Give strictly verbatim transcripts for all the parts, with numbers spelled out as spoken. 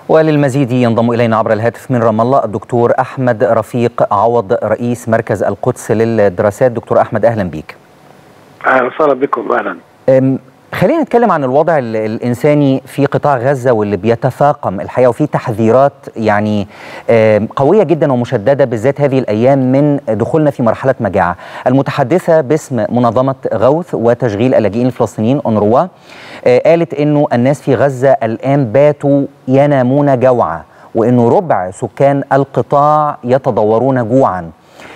وللمزيد ينضم إلينا عبر الهاتف من رام الله الدكتور أحمد رفيق عوض رئيس مركز القدس للدراسات. دكتور أحمد أهلا بيك. أهلا وسهلا بكم. أهلا. خلينا نتكلم عن الوضع الإنساني في قطاع غزة واللي بيتفاقم الحقيقة، وفي تحذيرات يعني قوية جدا ومشددة بالذات هذه الأيام من دخولنا في مرحلة مجاعة. المتحدثة باسم منظمة غوث وتشغيل اللاجئين الفلسطينيين أونروا قالت إنه الناس في غزة الآن باتوا ينامون جوعا، وإنه ربع سكان القطاع يتضورون جوعا.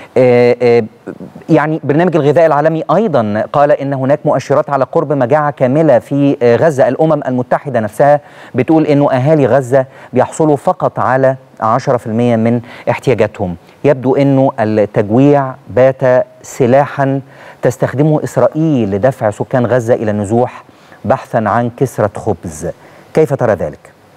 يعني برنامج الغذاء العالمي أيضا قال إن هناك مؤشرات على قرب مجاعة كاملة في غزة. الأمم المتحدة نفسها بتقول إنه أهالي غزة بيحصلوا فقط على عشرة بالمئة من احتياجاتهم. يبدو إنه التجويع بات سلاحا تستخدمه إسرائيل لدفع سكان غزة إلى النزوح بحثا عن كسرة خبز. كيف ترى ذلك؟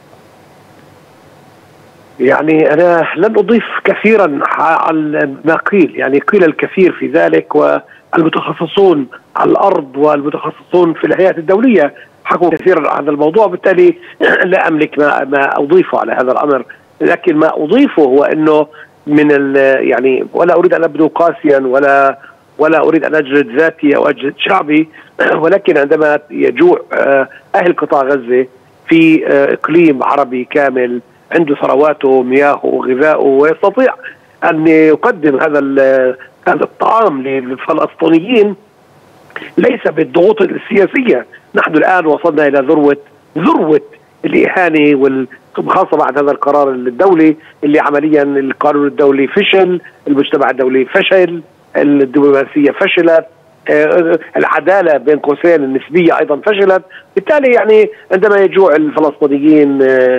يعني أنا لن أضيف كثيرا على ما قيل، يعني قيل الكثير في ذلك، والمتخصصون على الأرض والمتخصصون في الهيئات الدولية حكوا كثيرا عن هذا الموضوع، بالتالي لا أملك ما, ما أضيفه على هذا الأمر. لكن ما أضيفه هو أنه من يعني ولا أريد أن أبدو قاسيا ولا ولا أريد أن أجلد ذاتي أو أجلد شعبي، ولكن عندما يجوع أهل قطاع غزة في إقليم عربي كامل عنده ثرواته مياهه وغذاؤه ويستطيع أن يقدم هذا هذا الطعام للفلسطينيين ليس بالضغوط السياسية. نحن الآن وصلنا إلى ذروة ذروة الإهانة، وخاصة بعد هذا القرار الدولي اللي عمليا القانون الدولي فشل، المجتمع الدولي فشل، الدبلوماسية فشلت، العدالة بين قوسين النسبية أيضا فشلت. بالتالي يعني عندما يجوع الفلسطينيين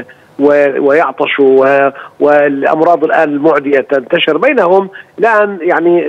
ويعطشوا والأمراض الآن المعدية تنتشر بينهم، الآن يعني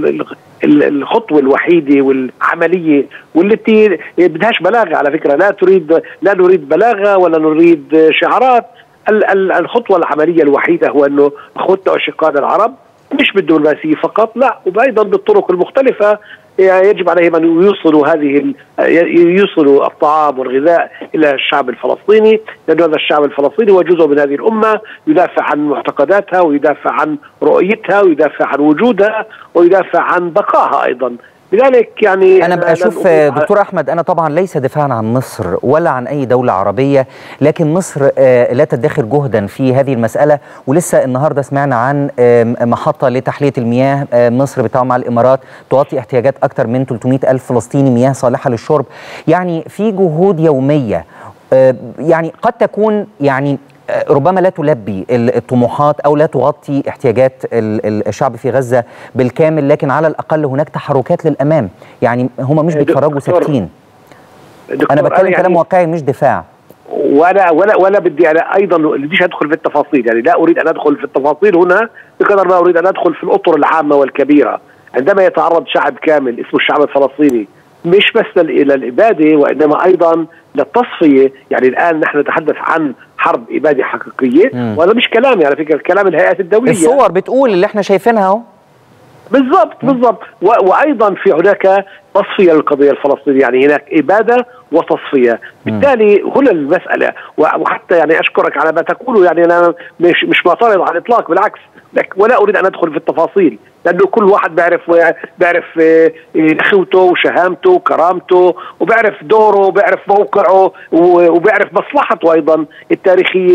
الخطوة الوحيدة والعملية والتي بدهاش بلاغة على فكرة، لا تريد لا نريد بلاغة ولا نريد شعارات. الخطوة العملية الوحيدة هو أنه أخوتنا وأشقائنا العرب مش بالدبلوماسية فقط، لا وأيضا بالطرق المختلفة يجب عليهم أن يوصلوا هذه يوصلوا الطعام والغذاء إلى الشعب الفلسطيني، لأن هذا الشعب الفلسطيني هو جزء من هذه الأمة، يدافع عن معتقداتها ويدافع عن رؤيتها ويدافع عن وجودها ويدافع عن بقائها أيضا. لذلك يعني أنا بشوف دكتور أحمد، أنا طبعا ليس دفاعا عن مصر ولا عن أي دولة عربية، لكن مصر لا تدخر جهدا في هذه المسألة. ولسه النهاردة سمعنا عن محطة لتحلية المياه مصر بالتعاون مع الإمارات تغطي احتياجات أكثر من ثلاثمئة ألف فلسطيني مياه صالحة للشرب. يعني في جهود يومية يعني قد تكون يعني ربما لا تلبي الطموحات أو لا تغطي احتياجات الشعب في غزة بالكامل، لكن على الأقل هناك تحركات للأمام. يعني هم مش بيتفرجوا ساكتين. أنا بتكلم يعني كلام واقعي مش دفاع. ولا ولا ولا بدي أنا أيضا بديش أدخل في التفاصيل، يعني لا أريد أن أدخل في التفاصيل هنا بقدر ما أريد أن أدخل في الأطر العامة والكبيرة. عندما يتعرض شعب كامل اسمه الشعب الفلسطيني مش بس إلى الإبادة وإنما أيضا للتصفية، يعني الآن نحن نتحدث عن حرب إبادة حقيقية، وهذا مش كلامي على فكرة، كلام الهيئات الدولية. الصور بتقول اللي احنا شايفينها اهو. بالضبط بالضبط. وأيضا في هناك تصفية للقضية الفلسطينية، يعني هناك إبادة وتصفية. بالتالي هنا المسألة، وحتى يعني أشكرك على ما تقوله، يعني أنا مش مش معترض على الإطلاق، بالعكس، ولا أريد أن أدخل في التفاصيل، لأنه كل واحد بيعرف بيعرف أخوته وشهامته وكرامته وبيعرف دوره وبيعرف موقعه وبيعرف مصلحته أيضا التاريخية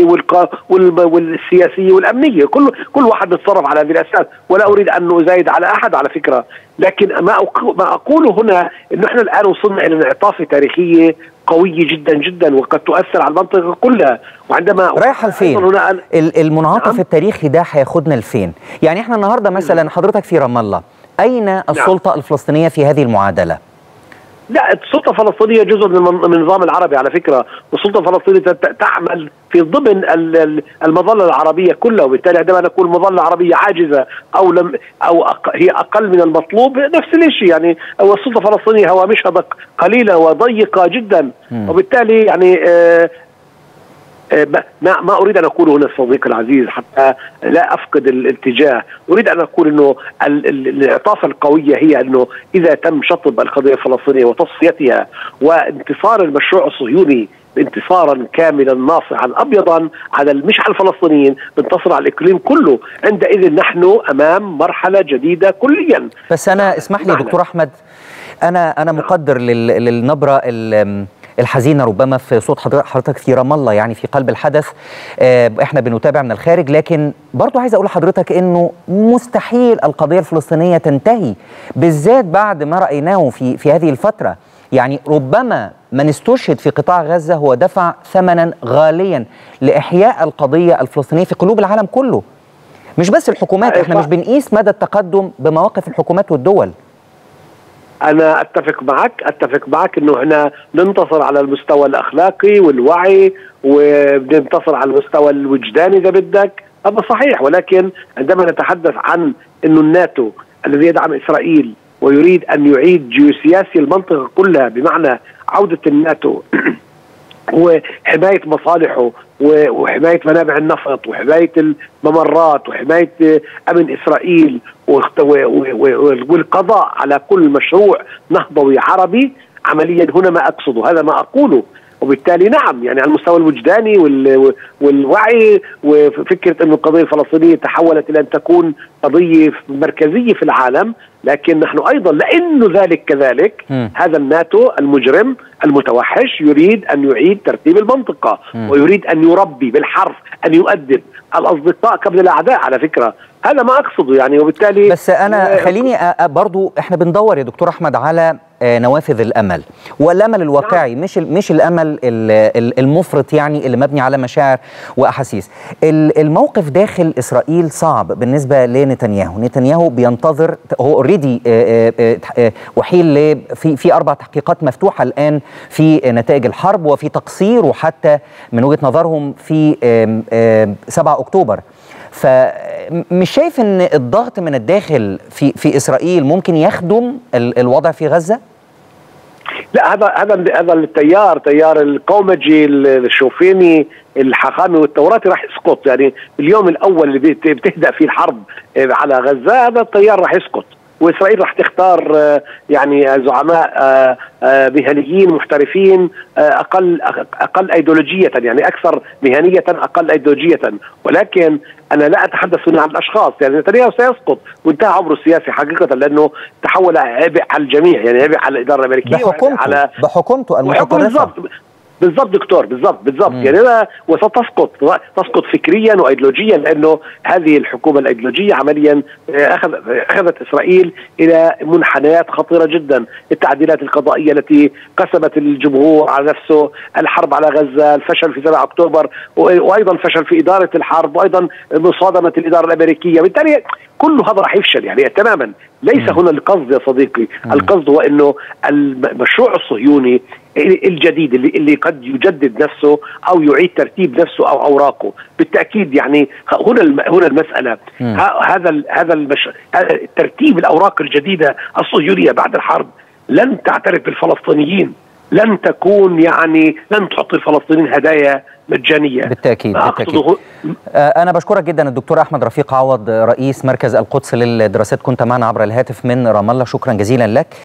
والسياسية والأمنية. كل كل واحد بيتصرف على هذه الأساس، ولا أريد أن أزايد على أحد على فكرة. لكن ما ما أقوله هنا إنه إحنا الآن وصلنا إلى انعطافة تاريخية قوية جدا جدا وقد تؤثر على المنطقة كلها. وعندما رايحة لفين؟ المنعطف نعم. التاريخي ده هياخدنا لفين؟ يعني احنا النهارده مثلا حضرتك في رام الله، أين السلطة نعم. الفلسطينية في هذه المعادلة؟ لا، السلطة الفلسطينية جزء من النظام العربي على فكرة، والسلطة الفلسطينية تعمل في ضمن المظلة العربية كلها، وبالتالي عندما نقول المظلة العربية عاجزة أو لم أو هي أقل من المطلوب نفس الشيء، يعني السلطة الفلسطينية هوامشها قليلة وضيقة جدا، م. وبالتالي يعني آه ما ما اريد ان اقوله هنا صديقي العزيز حتى لا افقد الاتجاه، اريد ان اقول انه الانعطافه القويه هي انه اذا تم شطب القضيه الفلسطينيه وتصفيتها وانتصار المشروع الصهيوني انتصارا كاملا ناصعا ابيضا على مش على الفلسطينيين، بنتصر على الاقليم كله. عندئذ نحن امام مرحله جديده كليا. بس انا اسمح لي دكتور احمد، انا انا مقدر للنبره الحزينه ربما في صوت حضرتك في رام الله، يعني في قلب الحدث احنا بنتابع من الخارج، لكن برضو عايز اقول لحضرتك انه مستحيل القضيه الفلسطينيه تنتهي، بالذات بعد ما رايناه في في هذه الفتره. يعني ربما من استشهد في قطاع غزه هو دفع ثمنا غاليا لاحياء القضيه الفلسطينيه في قلوب العالم كله، مش بس الحكومات. احنا مش بنقيس مدى التقدم بمواقف الحكومات والدول. أنا أتفق معك أتفق معك إنه إحنا ننتصر على المستوى الأخلاقي والوعي، وبننتصر على المستوى الوجداني إذا بدك، هذا صحيح. ولكن عندما نتحدث عن إنه الناتو الذي يدعم إسرائيل ويريد أن يعيد جيوسياسي المنطقة كلها، بمعنى عودة الناتو وحماية مصالحه وحماية منابع النفط وحماية الممرات وحماية أمن إسرائيل والقضاء على كل مشروع نهضوي عربي، عمليا هنا ما أقصده، هذا ما أقوله. وبالتالي نعم، يعني على المستوى الوجداني والوعي وفكرة أن القضية الفلسطينية تحولت إلى أن تكون قضية مركزية في العالم، لكن نحن أيضا لأنه ذلك كذلك م. هذا الناتو المجرم المتوحش يريد أن يعيد ترتيب المنطقة م. ويريد أن يربي بالحرف، أن يؤدب الأصدقاء قبل الأعداء على فكرة. هذا ما أقصده يعني. وبالتالي بس أنا خليني برضو إحنا بندور يا دكتور أحمد على نوافذ الأمل، والأمل الواقعي مش مش الأمل المفرط يعني اللي مبني على مشاعر وأحاسيس. الموقف داخل إسرائيل صعب بالنسبة لنتنياهو. نتنياهو بينتظر، هو اوريدي وحيل في في أربع تحقيقات مفتوحة الآن في نتائج الحرب وفي تقصير، وحتى من وجهة نظرهم في سبعة أكتوبر. فمش شايف ان الضغط من الداخل في في اسرائيل ممكن يخدم الوضع في غزه؟ لا، هذا هذا هذا التيار تيار القومجي الشوفيني الحاخامي والتوراتي راح يسقط. يعني اليوم الاول اللي بتهدأ فيه الحرب على غزه هذا التيار راح يسقط، وإسرائيل راح تختار يعني زعماء مهنيين محترفين أقل أقل أيديولوجية، يعني أكثر مهنية أقل أيديولوجية. ولكن أنا لا أتحدث هنا عن الأشخاص، يعني نتنياهو سيسقط وانتهى عمره السياسي حقيقة، لأنه تحول عبء على الجميع، يعني عبء على الإدارة الأمريكية بحكومته على بحكومته المتطرفة. بالضبط دكتور، بالضبط بالضبط يعني لا، وستسقط تسقط فكريا وايديولوجيا، لانه هذه الحكومه الايديولوجيه عمليا اخذ اخذت اسرائيل الى منحنيات خطيره جدا. التعديلات القضائيه التي قسمت الجمهور على نفسه، الحرب على غزه، الفشل في سبعة أكتوبر، وايضا فشل في اداره الحرب، وايضا مصادمه الاداره الامريكيه. بالتالي كل هذا راح يفشل يعني تماما. ليس هنا القصد يا صديقي، القصد هو انه المشروع الصهيوني الجديد اللي اللي قد يجدد نفسه او يعيد ترتيب نفسه او اوراقه بالتاكيد. يعني هنا هنا المساله هذا هذا المش... ترتيب الاوراق الجديده الصهيونيه بعد الحرب لن تعترف بالفلسطينيين، لن تكون يعني لن تعطي الفلسطينيين هدايا مجانيه بالتاكيد. بالتاكيد. انا بشكرك جدا الدكتور احمد رفيق عوض، رئيس مركز القدس للدراسات، كنت معنا عبر الهاتف من رام الله، شكرا جزيلا لك.